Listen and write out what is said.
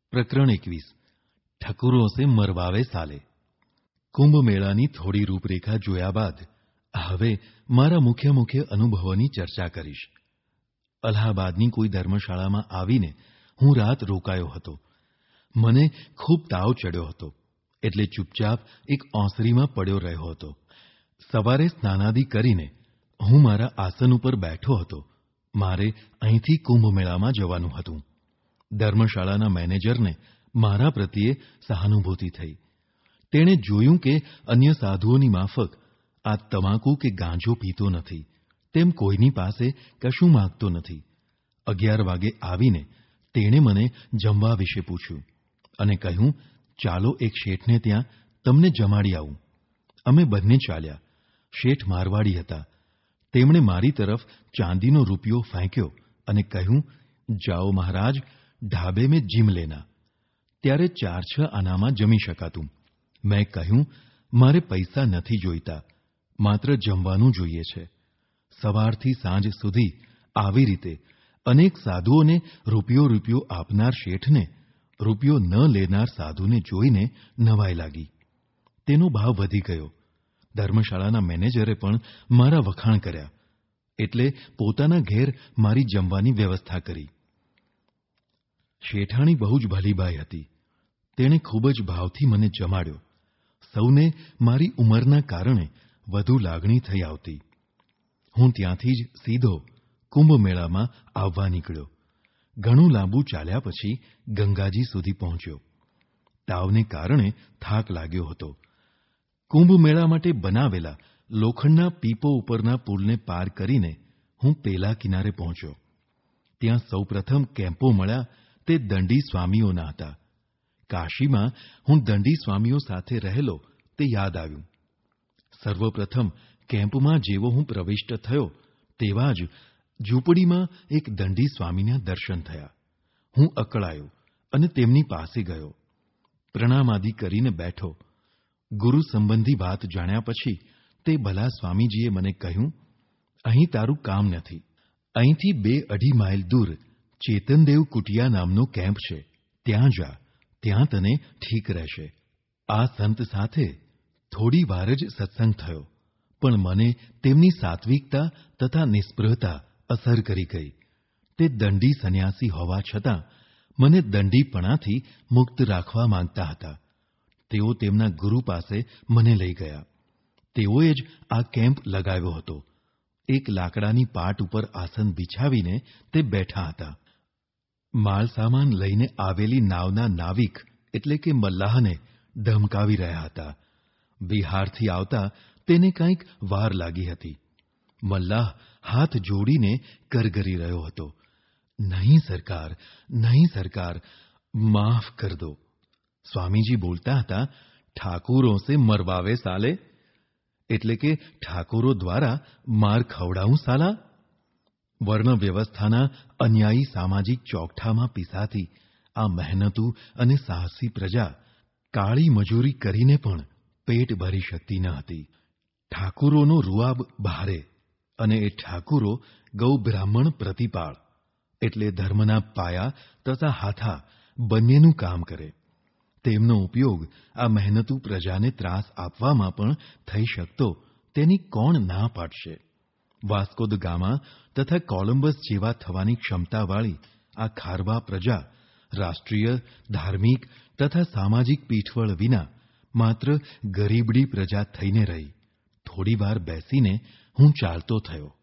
પ્રકરણ 21 ઠકુરો સે મરવાવે સાલે। કુંભ મેળાની થોડી રૂપરેખા જોયા બાદ હવે મારા મુખ્ય અનુભવોની ચર્ચા કરીશ। અલ્હાબાદની કોઈ ધર્મશાળામાં આવીને હું રાત રોકાયો હતો। મને ખૂબ તાવ ચડ્યો હતો, એટલે ચૂપચાપ એક ઓસરીમાં પડ્યો રહ્યો હતો। સવારે સ્નાનાદિ કરીને હું મારા આસન ઉપર બેઠો હતો। મારે અહીંથી કુંભ મેળામાં જવાનું હતું। ધર્મશાળાના મેનેજરને મારા પ્રત્યે સહાનુભૂતિ થઈ। તેણે જોયું કે અન્ય સાધુઓની માફક આ તમાકુ કે ગાંજો પીતો નથી, તેમ કોઈની પાસે કશું માંગતો નથી। 11 વાગે આવીને તેણે મને જમવા વિશે પૂછ્યું અને કહ્યું, ચાલો એક શેઠને ત્યાં તમને જમાડી આવું। અમે બંને ચાલ્યા। શેઠ મારવાડી હતા। તેમણે મારી તરફ ચાંદીનો રૂપિયો ફેંક્યો અને કહ્યું, જાઓ મહારાજ, ઢાબે મેં જીમ લેના। ત્યારે 4-6 આનામાં જમી શકાતું। મેં કહ્યું, મારે પૈસા નથી જોઈતા, માત્ર જમવાનું જોઈએ છે। સવારથી સાંજ સુધી આવી રીતે અનેક સાધુઓને રૂપિયો આપનાર શેઠને રૂપિયો ન લેનાર સાધુને જોઈને નવાઈ લાગી। તેનો ભાવ વધી ગયો। ધર્મશાળાના મેનેજરે પણ મારા વખાણ કર્યા, એટલે પોતાના ઘેર મારી જમવાની વ્યવસ્થા કરી। શેઠાણી બહુ જ ભલીબાઈ હતી। તેણે ખૂબ જ ભાવથી મને જમાડ્યો। સૌને મારી ઉંમરના કારણે વધુ લાગણી થઈ આવતી। હું ત્યાંથી જ સીધો કુંભ મેળામાં આવવા નીકળ્યો। ઘણું લાંબુ ચાલ્યા પછી ગંગાજી સુધી પહોંચ્યો। તાવને કારણે થાક લાગ્યો હતો। કુંભ મેળા માટે બનાવેલા લોખંડના પીપો ઉપરના પુલને પાર કરીને હું પેલા કિનારે પહોંચ્યો। ત્યાં સૌપ્રથમ કેમ્પો મળ્યા તે દંડી સ્વામીઓના હતા। કાશીમાં હું દંડી સ્વામીઓ સાથે રહેલો તે યાદ આવ્યું। સર્વપ્રથમ કેમ્પમાં જેવો હું પ્રવિષ્ટ થયો તેવા જ ઝૂંપડીમાં એક દંડી સ્વામીના દર્શન થયા। હું અકળાયો અને તેમની પાસે ગયો। પ્રણામાદિ કરીને બેઠો। ગુરુ સંબંધી વાત જાણ્યા પછી તે ભલા સ્વામીજીએ મને કહ્યું, અહીં તારું કામ નથી। અહીંથી 2-2.5 માઇલ દૂર ચેતનદેવ કુટિયા નામનો કેમ્પ છે, ત્યાં જા, ત્યાં તને ઠીક રહેશે। આ સંત સાથે થોડી વાર જ સત્સંગ થયો, પણ મને તેમની સાત્વિકતા તથા નિસ્પૃહતા અસર કરી ગઈ। તે દંડી સંન્યાસી હોવા છતાં મને દંડીપણાથી મુક્ત રાખવા માંગતા હતા। તેઓ તેમના ગુરુ પાસે મને લઈ ગયા। તેઓએ જ આ કેમ્પ લગાવ્યો હતો। એક લાકડાની પાટ ઉપર આસન બિછાવીને તે બેઠા હતા। માલ સામાન લઈને આવેલી નાવના નાવિક એટલે કે મલ્લાહને ધમકાવી રહ્યા હતા। બિહારથી આવતા તેને કંઈક વાર લાગી હતી। મલ્લાહ હાથ જોડીને કરગરી રહ્યો હતો, નહીં સરકાર, નહીં સરકાર, માફ કર દો। સ્વામીજી બોલતા હતા, ઠાકુરો સે મરવાવે સાલે, એટલે કે ઠાકોરો દ્વારા માર ખવડાવું સાલા। વર્ણ વ્યવસ્થાના અન્યાયી સામાજિક ચોકઠામાં પીસાતી આ મહેનતુ અને સાહસી પ્રજા કાળી મજૂરી કરીને પણ પેટ ભરી શકતી ન હતી। ઠાકુરોનો રૂઆબ ભારે અને એ ઠાકુરો ગૌ બ્રાહ્મણ પ્રતિપાળ, એટલે ધર્મના પાયા તથા હાથા બંનેનું કામ કરે। તેમનો ઉપયોગ આ મહેનતુ પ્રજાને ત્રાસ આપવામાં પણ થઈ શકતો તેની કોણ ના પાડશે। વાસ્કો દ ગામા તથા કોલંબસ જેવા થવાની ક્ષમતાવાળી આ ખારવા પ્રજા રાષ્ટ્રીય, ધાર્મિક તથા સામાજિક પીઠબળ વિના માત્ર ગરીબડી પ્રજા થઈને રહી। થોડી વાર બેસીને હું ચાલતો થયો।